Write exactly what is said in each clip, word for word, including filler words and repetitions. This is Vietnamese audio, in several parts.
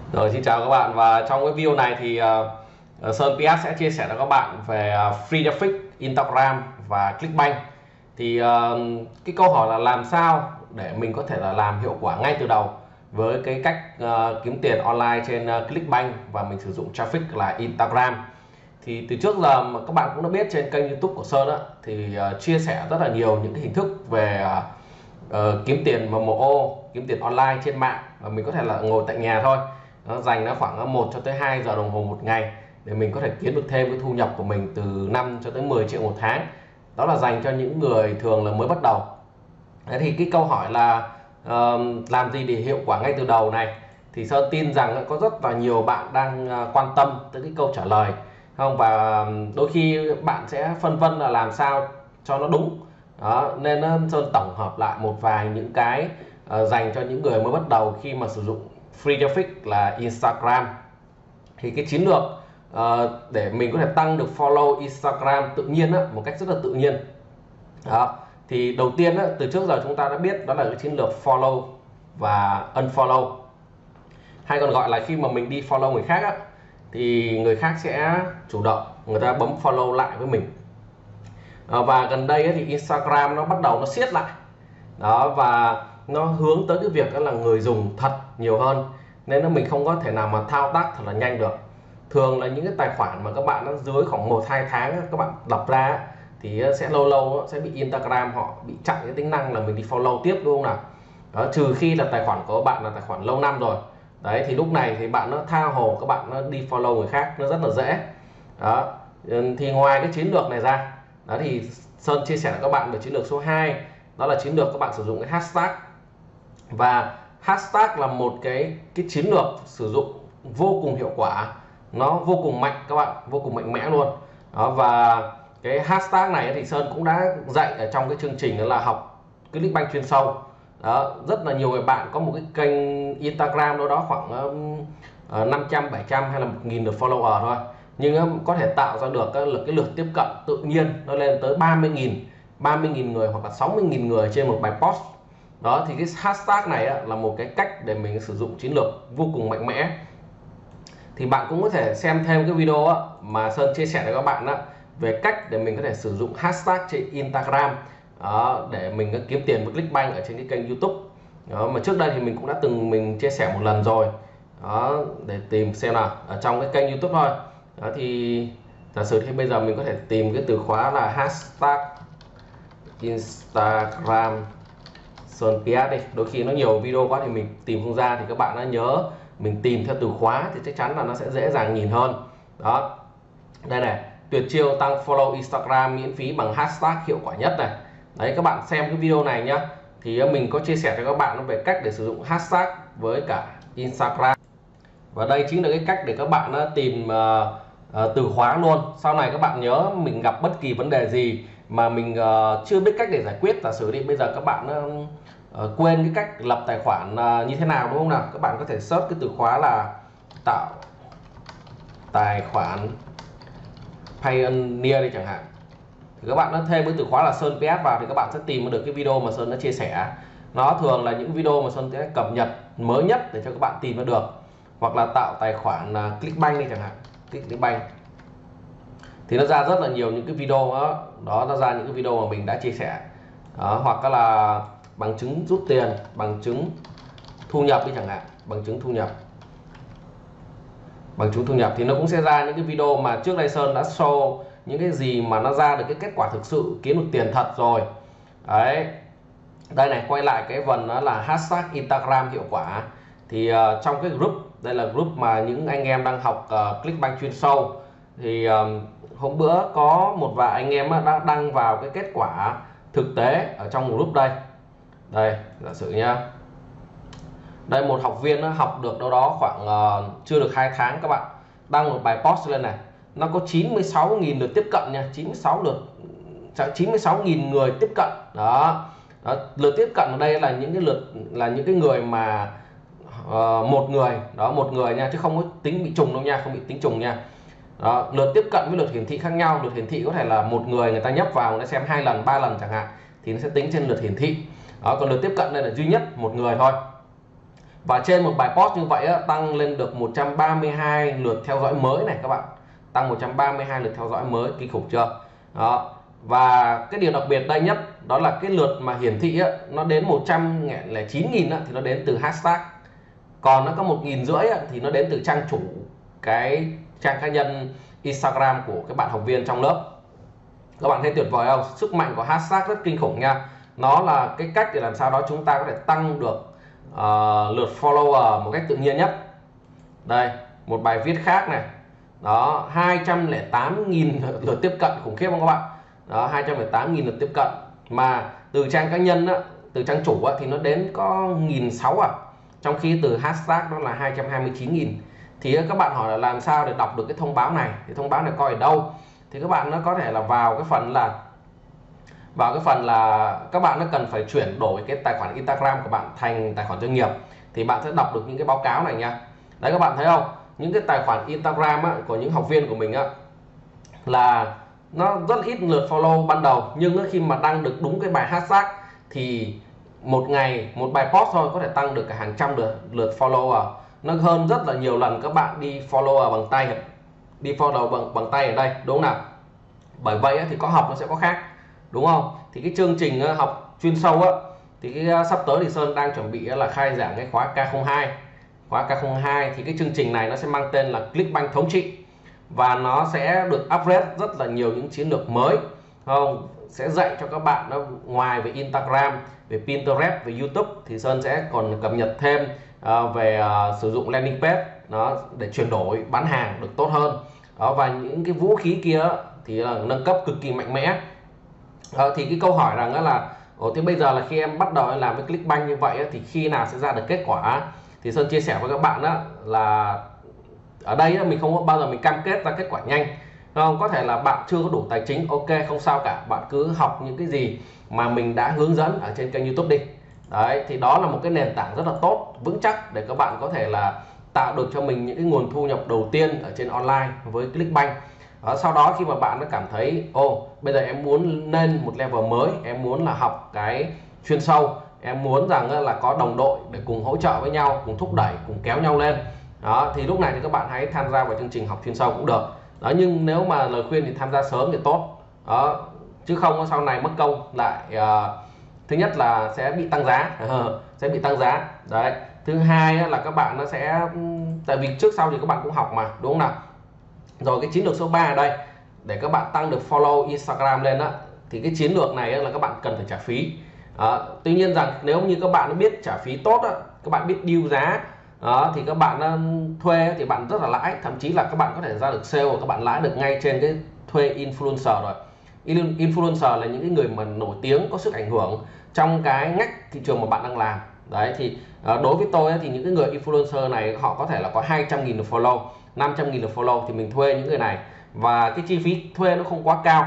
Rồi, xin chào các bạn. Và trong cái video này thì uh, Sơn pê ét sẽ chia sẻ cho các bạn về uh, Free Traffic, Instagram và Clickbank. Thì uh, cái câu hỏi là làm sao để mình có thể là làm hiệu quả ngay từ đầu với cái cách uh, kiếm tiền online trên uh, Clickbank và mình sử dụng traffic là Instagram. Thì từ trước giờ mà các bạn cũng đã biết trên kênh YouTube của Sơn á, thì uh, chia sẻ rất là nhiều những cái hình thức về uh, uh, kiếm tiền mà em em o, kiếm tiền online trên mạng, và mình có thể là ngồi tại nhà thôi, nó dành nó khoảng một cho tới hai giờ đồng hồ một ngày để mình có thể kiếm được thêm cái thu nhập của mình từ năm cho tới mười triệu một tháng. Đó là dành cho những người thường là mới bắt đầu. Thế thì cái câu hỏi là uh, làm gì để hiệu quả ngay từ đầu này, thì Sơn tin rằng có rất là nhiều bạn đang uh, quan tâm tới cái câu trả lời không, và đôi khi bạn sẽ phân vân là làm sao cho nó đúng. Đó, nên uh, Sơn tổng hợp lại một vài những cái uh, dành cho những người mới bắt đầu khi mà sử dụng Free Traffic là Instagram. Thì cái chiến lược uh, để mình có thể tăng được follow Instagram tự nhiên á, một cách rất là tự nhiên. Đó, thì đầu tiên á, từ trước giờ chúng ta đã biết đó là cái chiến lược follow và unfollow, hay còn gọi là khi mà mình đi follow người khác á, thì người khác sẽ chủ động người ta bấm follow lại với mình. À, và gần đây ấy, thì Instagram nó bắt đầu nó siết lại đó, và nó hướng tới cái việc đó là người dùng thật nhiều hơn, nên là mình không có thể nào mà thao tác thật là nhanh được. Thường là những cái tài khoản mà các bạn nó dưới khoảng một hai tháng các bạn lập ra thì sẽ lâu lâu sẽ bị Instagram họ bị chặn cái tính năng là mình đi follow tiếp, đúng không nào? Đó, trừ khi là tài khoản của các bạn là tài khoản lâu năm rồi. Đấy, thì lúc này thì bạn nó tha hồ các bạn nó đi follow người khác nó rất là dễ. Đó, thì ngoài cái chiến lược này ra, đó thì Sơn chia sẻ với các bạn về chiến lược số hai, đó là chiến lược các bạn sử dụng cái hashtag. Và hashtag là một cái cái chiến lược sử dụng vô cùng hiệu quả, nó vô cùng mạnh các bạn, vô cùng mạnh mẽ luôn. Đó, và cái hashtag này thì Sơn cũng đã dạy ở trong cái chương trình đó là học Clickbank chuyên sâu. Đó, rất là nhiều người bạn có một cái kênh Instagram đâu đó khoảng uh, năm trăm, bảy trăm hay là một nghìn lượt follower thôi, nhưng um, có thể tạo ra được cái lượt cái lượt tiếp cận tự nhiên nó lên tới ba mươi nghìn, ba mươi nghìn người hoặc là sáu mươi nghìn người trên một bài post. Đó, thì cái hashtag này á, là một cái cách để mình sử dụng chiến lược vô cùng mạnh mẽ. Thì bạn cũng có thể xem thêm cái video á, mà Sơn chia sẻ với các bạn á, về cách để mình có thể sử dụng hashtag trên Instagram đó, để mình kiếm tiền với Clickbank ở trên cái kênh YouTube. Đó, mà trước đây thì mình cũng đã từng mình chia sẻ một lần rồi. Đó, để tìm xem nào ở trong cái kênh YouTube thôi. Đó, thì giả sử thì bây giờ mình có thể tìm cái từ khóa là hashtag Instagram Sơn pê ét đi. Đôi khi nó nhiều video quá thì mình tìm không ra, thì các bạn đã nhớ mình tìm theo từ khóa thì chắc chắn là nó sẽ dễ dàng nhìn hơn. Đó, đây này, tuyệt chiêu tăng follow Instagram miễn phí bằng hashtag hiệu quả nhất này. Đấy, các bạn xem cái video này nhá, thì mình có chia sẻ cho các bạn về cách để sử dụng hashtag với cả Instagram. Và đây chính là cái cách để các bạn tìm uh, uh, từ khóa luôn. Sau này các bạn nhớ mình gặp bất kỳ vấn đề gì mà mình uh, chưa biết cách để giải quyết, giả sử đi bây giờ các bạn uh, uh, quên cái cách lập tài khoản uh, như thế nào, đúng không nào? Các bạn có thể search cái từ khóa là tạo tài khoản Pioneer đi chẳng hạn, thì các bạn đã thêm cái từ khóa là Sơn pê ét vào thì các bạn sẽ tìm được cái video mà Sơn đã chia sẻ. Nó thường là những video mà Sơn sẽ cập nhật mới nhất để cho các bạn tìm được. Hoặc là tạo tài khoản uh, Clickbank đi chẳng hạn, Clickbank thì nó ra rất là nhiều những cái video đó, đó nó ra những cái video mà mình đã chia sẻ. Đó, hoặc là bằng chứng rút tiền, bằng chứng thu nhập đi chẳng hạn, bằng chứng thu nhập bằng chứng thu nhập thì nó cũng sẽ ra những cái video mà trước đây Sơn đã show những cái gì mà nó ra được cái kết quả thực sự kiếm được tiền thật rồi. Đấy, đây này, quay lại cái phần đó là hashtag Instagram hiệu quả. Thì uh, trong cái group, đây là group mà những anh em đang học uh, Clickbank chuyên sâu, thì um, hôm bữa có một vài anh em đã đăng vào cái kết quả thực tế ở trong group đây. Đây, giả sử nhá, đây một học viên nó học được đâu đó khoảng uh, chưa được hai tháng, các bạn đăng một bài post lên này, nó có chín mươi sáu nghìn lượt tiếp cận nha, chín mươi sáu lượt chín mươi sáu nghìn người tiếp cận. Đó. Đó, lượt tiếp cận ở đây là những cái lượt là những cái người mà uh, một người đó, một người nha, chứ không có tính bị trùng đâu nha, không bị tính trùng nha. Đó, lượt tiếp cận với lượt hiển thị khác nhau. Lượt hiển thị có thể là một người người ta nhấp vào người ta xem hai lần, ba lần chẳng hạn, thì nó sẽ tính trên lượt hiển thị. Đó, còn lượt tiếp cận đây là duy nhất một người thôi. Và trên một bài post như vậy á, tăng lên được một trăm ba mươi hai lượt theo dõi mới này các bạn, tăng một trăm ba mươi hai lượt theo dõi mới, kinh khủng chưa đó. Và cái điều đặc biệt đây nhất đó là cái lượt mà hiển thị á, nó đến một trăm lẻ chín nghìn á, thì nó đến từ hashtag, còn nó có một nghìn rưỡi thì nó đến từ trang chủ cái trang cá nhân Instagram của các bạn học viên trong lớp. Các bạn thấy tuyệt vời không? Sức mạnh của hashtag rất kinh khủng nha. Nó là cái cách để làm sao đó chúng ta có thể tăng được uh, lượt follower một cách tự nhiên nhất. Đây, một bài viết khác này. Đó, hai trăm lẻ tám nghìn lượt tiếp cận, khủng khiếp không các bạn? Đó, hai trăm lẻ tám nghìn lượt tiếp cận. Mà từ trang cá nhân á, từ trang chủ á, thì nó đến có một nghìn sáu trăm à. Trong khi từ hashtag nó là hai trăm hai mươi chín nghìn. Thì các bạn hỏi là làm sao để đọc được cái thông báo này? Thì thông báo này coi ở đâu? Thì các bạn nó có thể là vào cái phần là vào cái phần là các bạn nó cần phải chuyển đổi cái tài khoản Instagram của bạn thành tài khoản doanh nghiệp, thì bạn sẽ đọc được những cái báo cáo này nha. Đấy, các bạn thấy không? Những cái tài khoản Instagram á, của những học viên của mình á, là nó rất ít lượt follow ban đầu, nhưng khi mà đăng được đúng cái bài hashtag thì một ngày một bài post thôi có thể tăng được cả hàng trăm lượt lượt follower. Nó hơn rất là nhiều lần các bạn đi follow bằng tay, đi follow bằng bằng tay ở đây, đúng không nào? Bởi vậy thì có học nó sẽ có khác, đúng không? Thì cái chương trình học chuyên sâu á, thì cái sắp tới thì Sơn đang chuẩn bị là khai giảng cái khóa K không hai. Khóa K không hai thì cái chương trình này nó sẽ mang tên là Clickbank thống trị, và nó sẽ được upgrade rất là nhiều những chiến lược mới, không? Sẽ dạy cho các bạn nó ngoài về Instagram, về Pinterest, về YouTube thì Sơn sẽ còn cập nhật thêm uh, về uh, sử dụng landing page đó để chuyển đổi bán hàng được tốt hơn đó. Và những cái vũ khí kia thì là nâng cấp cực kỳ mạnh mẽ. Đó, thì cái câu hỏi rằng là Ồ, thì bây giờ là khi em bắt đầu làm với Clickbank như vậy thì khi nào sẽ ra được kết quả? Thì Sơn chia sẻ với các bạn đó là ở đây mình không có bao giờ mình cam kết ra kết quả nhanh, không? Có thể là bạn chưa có đủ tài chính, ok, không sao cả, bạn cứ học những cái gì mà mình đã hướng dẫn ở trên kênh YouTube đi. Đấy, thì đó là một cái nền tảng rất là tốt, vững chắc để các bạn có thể là tạo được cho mình những cái nguồn thu nhập đầu tiên ở trên online với Clickbank. Đó, sau đó khi mà bạn đã cảm thấy ô bây giờ em muốn lên một level mới, em muốn là học cái chuyên sâu, em muốn rằng là có đồng đội để cùng hỗ trợ với nhau, cùng thúc đẩy, cùng kéo nhau lên đó, thì lúc này thì các bạn hãy tham gia vào chương trình học chuyên sâu cũng được đó. Nhưng nếu mà lời khuyên thì tham gia sớm thì tốt đó, chứ không sau này mất công lại uh, thứ nhất là sẽ bị tăng giá sẽ bị tăng giá đấy. Thứ hai là các bạn nó sẽ, tại vì trước sau thì các bạn cũng học mà, đúng không nào? Rồi cái chiến lược số ba ở đây để các bạn tăng được follow Instagram lên đó, thì cái chiến lược này là các bạn cần phải trả phí. Đó, tuy nhiên rằng nếu như các bạn biết trả phí tốt đó, các bạn biết deal giá đó, thì các bạn thuê thì bạn rất là lãi, thậm chí là các bạn có thể ra được sale, các bạn lãi được ngay trên cái thuê influencer rồi. Influencer là những cái người mà nổi tiếng, có sức ảnh hưởng trong cái ngách thị trường mà bạn đang làm. Đấy thì đối với tôi thì những cái người influencer này họ có thể là có hai trăm nghìn follow, năm trăm nghìn follow, thì mình thuê những người này và cái chi phí thuê nó không quá cao.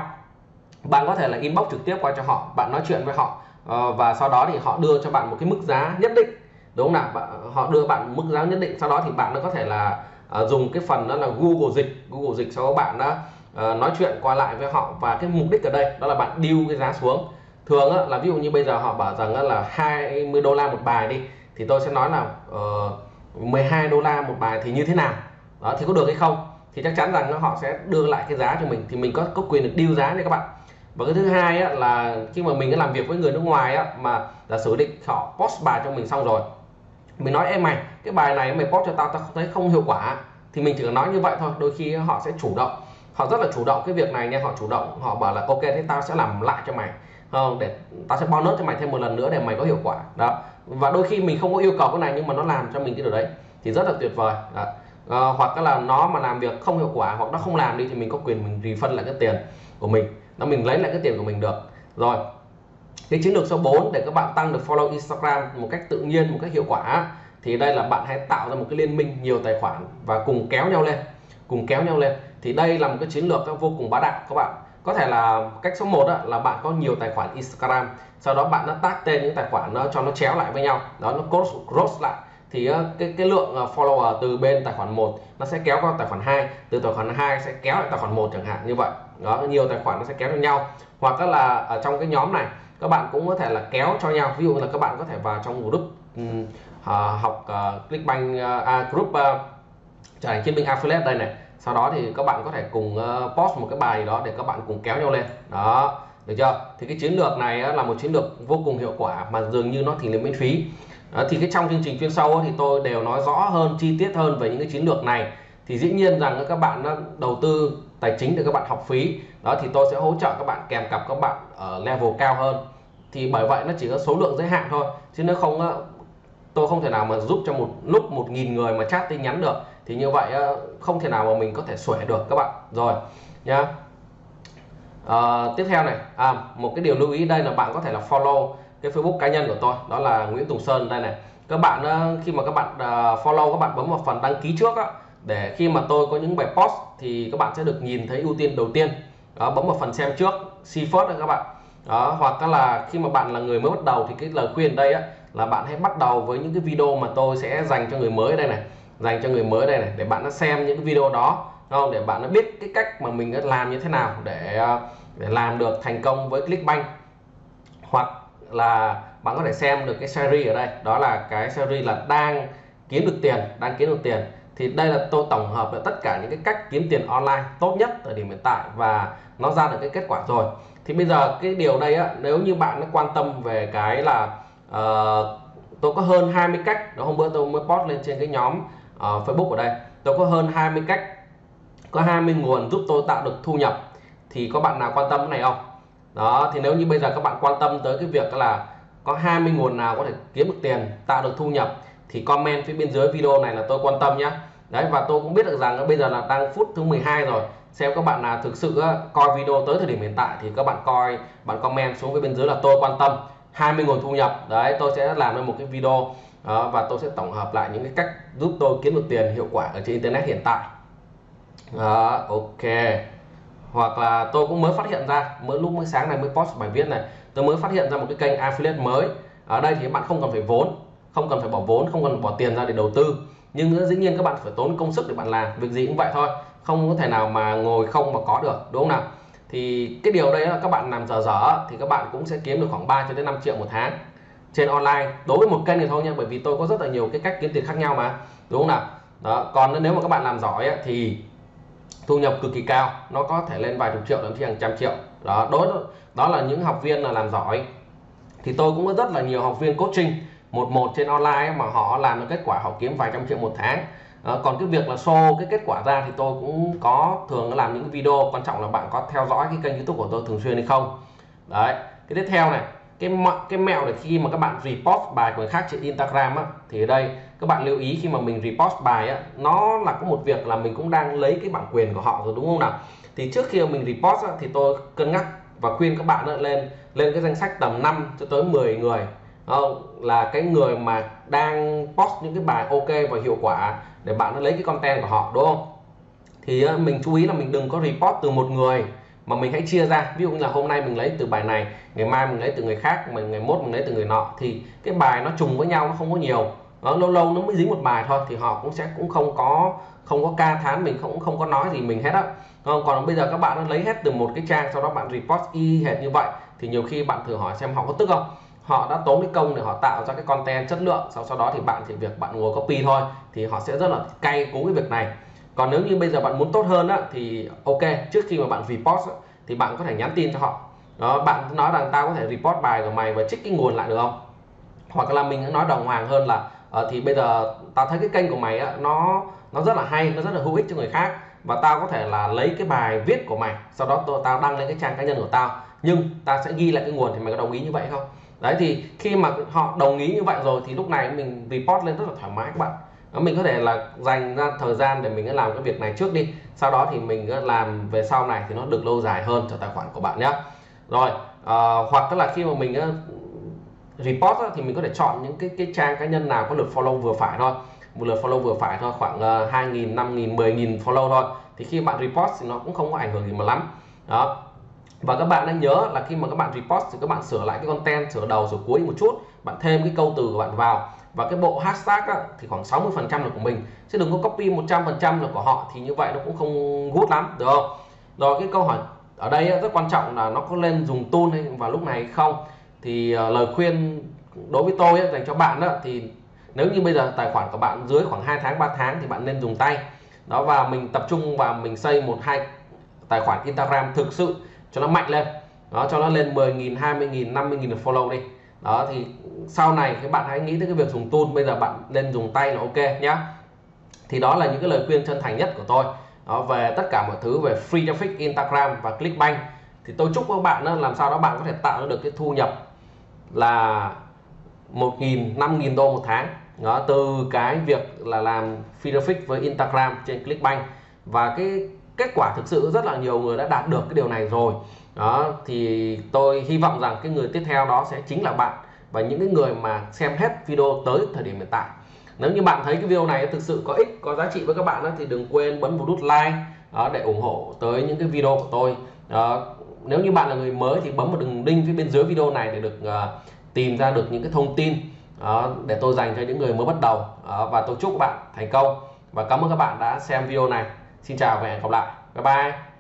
Bạn có thể là inbox trực tiếp qua cho họ, bạn nói chuyện với họ và sau đó thì họ đưa cho bạn một cái mức giá nhất định, đúng không nào? Họ đưa bạn mức giá nhất định, sau đó thì bạn nó có thể là dùng cái phần đó là Google dịch, Google dịch sau đó bạn đã nói chuyện qua lại với họ, và cái mục đích ở đây đó là bạn deal cái giá xuống. Thường là ví dụ như bây giờ họ bảo rằng là hai mươi đô la một bài đi, thì tôi sẽ nói là uh, mười hai đô la một bài thì như thế nào đó, thì có được hay không, thì chắc chắn rằng họ sẽ đưa lại cái giá cho mình, thì mình có có quyền được deal giá này các bạn. Và cái thứ hai á, là khi mà mình đã làm việc với người nước ngoài á, mà giả sử định họ post bài cho mình xong rồi, mình nói em mày cái bài này mày post cho tao, tao thấy không hiệu quả, thì mình chỉ cần nói như vậy thôi. Đôi khi họ sẽ chủ động, họ rất là chủ động cái việc này nha, họ chủ động, họ bảo là ok thế tao sẽ làm lại cho mày, không, để tao sẽ bonus cho mày thêm một lần nữa để mày có hiệu quả đó. Và đôi khi mình không có yêu cầu cái này nhưng mà nó làm cho mình cái điều đấy thì rất là tuyệt vời đó. À, hoặc là nó mà làm việc không hiệu quả hoặc nó không làm đi thì mình có quyền mình refund lại cái tiền của mình, nó mình lấy lại cái tiền của mình được. Rồi cái chiến lược số bốn để các bạn tăng được follow Instagram một cách tự nhiên, một cách hiệu quả, thì đây là bạn hãy tạo ra một cái liên minh nhiều tài khoản và cùng kéo nhau lên, cùng kéo nhau lên. Thì đây là một cái chiến lược vô cùng bá đạo các bạn. Có thể là cách số một là bạn có nhiều tài khoản Instagram, sau đó bạn nó tag tên những tài khoản nó cho nó chéo lại với nhau đó, nó cross, cross lại, thì cái cái lượng follower từ bên tài khoản một nó sẽ kéo qua tài khoản hai, từ tài khoản hai sẽ kéo lại tài khoản một chẳng hạn như vậy đó. Nhiều tài khoản nó sẽ kéo cho nhau, hoặc là ở trong cái nhóm này các bạn cũng có thể là kéo cho nhau. Ví dụ là các bạn có thể vào trong group học uh, Clickbank uh, à, group uh, trở thành chiến binh affiliate đây này. Sau đó thì các bạn có thể cùng uh, post một cái bài gì đó để các bạn cùng kéo nhau lên đó, được chưa? Thì cái chiến lược này uh, là một chiến lược vô cùng hiệu quả mà dường như nó thì là miễn phí. Đó, thì cái trong chương trình chuyên sâu thì tôi đều nói rõ hơn, chi tiết hơn về những cái chiến lược này. Thì dĩ nhiên rằng các bạn đầu tư tài chính để các bạn học phí đó, thì tôi sẽ hỗ trợ các bạn kèm cặp các bạn ở level cao hơn. Thì bởi vậy nó chỉ có số lượng giới hạn thôi, chứ nếu không tôi không thể nào mà giúp cho một lúc một nghìn người mà chat tin nhắn được. Thì như vậy không thể nào mà mình có thể xuể được các bạn rồi nhá. À, tiếp theo này, à, một cái điều lưu ý đây là bạn có thể là follow cái Facebook cá nhân của tôi, đó là Nguyễn Tùng Sơn đây này. Các bạn khi mà các bạn follow, các bạn bấm vào phần đăng ký trước á, để khi mà tôi có những bài post thì các bạn sẽ được nhìn thấy ưu tiên đầu tiên. Đó, bấm vào phần xem trước, see first đó các bạn. Đó, hoặc là khi mà bạn là người mới bắt đầu thì cái lời khuyên đây á là bạn hãy bắt đầu với những cái video mà tôi sẽ dành cho người mới đây này, dành cho người mới đây này, để bạn nó xem những cái video đó, không? Để bạn nó biết cái cách mà mình làm như thế nào để để làm được thành công với Clickbank. Hoặc là bạn có thể xem được cái series ở đây, đó là cái series là đang kiếm được tiền, đang kiếm được tiền. Thì đây là tôi tổng hợp được tất cả những cái cách kiếm tiền online tốt nhất thời điểm hiện tại và nó ra được cái kết quả rồi. Thì bây giờ cái điều đây á, nếu như bạn nó quan tâm về cái là uh, tôi có hơn hai mươi cách đó, hôm bữa tôi mới post lên trên cái nhóm uh, Facebook ở đây, tôi có hơn hai mươi cách, có hai mươi nguồn giúp tôi tạo được thu nhập. Thì có bạn nào quan tâm cái này không? Đó, thì nếu như bây giờ các bạn quan tâm tới cái việc là có hai mươi nguồn nào có thể kiếm được tiền, tạo được thu nhập, thì comment phía bên dưới video này là tôi quan tâm nhé. Đấy, và tôi cũng biết được rằng bây giờ là đang phút thứ mười hai rồi. Xem các bạn nào thực sự coi video tới thời điểm hiện tại thì các bạn coi, bạn comment xuống phía bên dưới là tôi quan tâm hai mươi nguồn thu nhập. Đấy, tôi sẽ làm ra một cái video đó, và tôi sẽ tổng hợp lại những cái cách giúp tôi kiếm được tiền hiệu quả ở trên internet hiện tại. Đó, ok. Hoặc là tôi cũng mới phát hiện ra, mới lúc mới sáng này mới post bài viết này, tôi mới phát hiện ra một cái kênh affiliate mới. Ở đây thì các bạn không cần phải vốn, không cần phải bỏ vốn, không cần bỏ tiền ra để đầu tư. Nhưng dĩ nhiên các bạn phải tốn công sức để bạn làm, việc gì cũng vậy thôi, không có thể nào mà ngồi không mà có được, đúng không nào? Thì cái điều đấy là các bạn làm dở dở thì các bạn cũng sẽ kiếm được khoảng ba cho đến năm triệu một tháng trên online, đối với một kênh này thôi nha, bởi vì tôi có rất là nhiều cái cách kiếm tiền khác nhau mà, đúng không nào? Đó, còn nếu mà các bạn làm giỏi ấy, thì thu nhập cực kỳ cao, nó có thể lên vài chục triệu thậm chí hàng trăm triệu. Đó, đối đó là những học viên là làm giỏi. Thì tôi cũng có rất là nhiều học viên coaching một một trên online ấy, mà họ làm được kết quả, họ kiếm vài trăm triệu một tháng. Đó, còn cái việc là show cái kết quả ra thì tôi cũng có thường làm những video, quan trọng là bạn có theo dõi cái kênh YouTube của tôi thường xuyên hay không. Đấy, cái tiếp theo này, cái cái mẹo để khi mà các bạn repost bài của người khác trên Instagram á, thì ở đây các bạn lưu ý khi mà mình repost bài á, nó là có một việc là mình cũng đang lấy cái bản quyền của họ rồi, đúng không nào? Thì trước khi mà mình repost á, thì tôi cân nhắc và khuyên các bạn lên lên cái danh sách tầm năm cho tới mười người, không? Là cái người mà đang post những cái bài ok và hiệu quả để bạn nó lấy cái content của họ, đúng không? Thì mình chú ý là mình đừng có repost từ một người, mà mình hãy chia ra. Ví dụ như là hôm nay mình lấy từ bài này, ngày mai mình lấy từ người khác, mình ngày mốt mình lấy từ người nọ, thì cái bài nó trùng với nhau, nó không có nhiều. Đó, lâu lâu nó mới dính một bài thôi thì họ cũng sẽ cũng không có không có ca thán mình, không không có nói gì mình hết á. Còn bây giờ các bạn lấy hết từ một cái trang, sau đó bạn repost y hệt như vậy, thì nhiều khi bạn thử hỏi xem họ có tức không. Họ đã tốn cái công để họ tạo ra cái content chất lượng, sau sau đó thì bạn chỉ việc bạn ngồi copy thôi, thì họ sẽ rất là cay cú cái việc này. Còn nếu như bây giờ bạn muốn tốt hơn á, thì ok, trước khi mà bạn repost á, thì bạn có thể nhắn tin cho họ. Đó, bạn nói rằng tao có thể repost bài của mày và trích cái nguồn lại được không? Hoặc là mình nói đồng hoàng hơn là uh, thì bây giờ tao thấy cái kênh của mày á, nó nó rất là hay, nó rất là hữu ích cho người khác, và tao có thể là lấy cái bài viết của mày, sau đó tôi, tao đăng lên cái trang cá nhân của tao, nhưng tao sẽ ghi lại cái nguồn, thì mày có đồng ý như vậy không? Đấy, thì khi mà họ đồng ý như vậy rồi thì lúc này mình report lên rất là thoải mái các bạn. Mình có thể là dành ra thời gian để mình làm cái việc này trước đi, sau đó thì mình làm về sau này thì nó được lâu dài hơn cho tài khoản của bạn nhé. Rồi uh, hoặc là khi mà mình uh, report uh, thì mình có thể chọn những cái cái trang cá nhân nào có lượt follow vừa phải thôi, một lượt follow vừa phải thôi, khoảng uh, hai nghìn, năm nghìn, mười nghìn follow thôi, thì khi bạn report thì nó cũng không có ảnh hưởng gì mà lắm. Đó. Và các bạn nên nhớ là khi mà các bạn repost thì các bạn sửa lại cái content, sửa đầu sửa cuối một chút, bạn thêm cái câu từ của bạn vào, và cái bộ hashtag á, thì khoảng sáu mươi phần trăm là của mình, chứ đừng có copy một trăm phần trăm là của họ, thì như vậy nó cũng không good lắm, được không? Rồi cái câu hỏi ở đây á, rất quan trọng là nó có lên dùng tool hay vào lúc này hay không. Thì uh, lời khuyên đối với tôi á, dành cho bạn đó, thì Nếu như bây giờ tài khoản của bạn dưới khoảng hai tháng ba tháng thì bạn nên dùng tay đó, và mình tập trung vào mình xây một hai tài khoản Instagram thực sự cho nó mạnh lên đó, cho nó lên mười nghìn, hai mươi nghìn, năm mươi nghìn follow đi đó. Thì sau này các bạn hãy nghĩ tới cái việc dùng tool, bây giờ bạn nên dùng tay là ok nhá. Thì đó là những cái lời khuyên chân thành nhất của tôi đó, về tất cả mọi thứ về free traffic Instagram và Clickbank. Thì tôi chúc các bạn đó, làm sao đó bạn có thể tạo được cái thu nhập là một nghìn, năm nghìn đô một tháng đó, từ cái việc là làm free traffic với Instagram trên Clickbank. Và cái kết quả thực sự rất là nhiều người đã đạt được cái điều này rồi đó. Thì tôi hy vọng rằng cái người tiếp theo đó sẽ chính là bạn và những cái người mà xem hết video tới thời điểm hiện tại. Nếu như bạn thấy cái video này thực sự có ích, có giá trị với các bạn đó, thì đừng quên bấm vào nút like đó, để ủng hộ tới những cái video của tôi đó. Nếu như bạn là người mới thì bấm vào đường link phía bên dưới video này để được uh, tìm ra được những cái thông tin đó, để tôi dành cho những người mới bắt đầu đó. Và tôi chúc các bạn thành công và cảm ơn các bạn đã xem video này. Xin chào và hẹn gặp lại. Bye bye.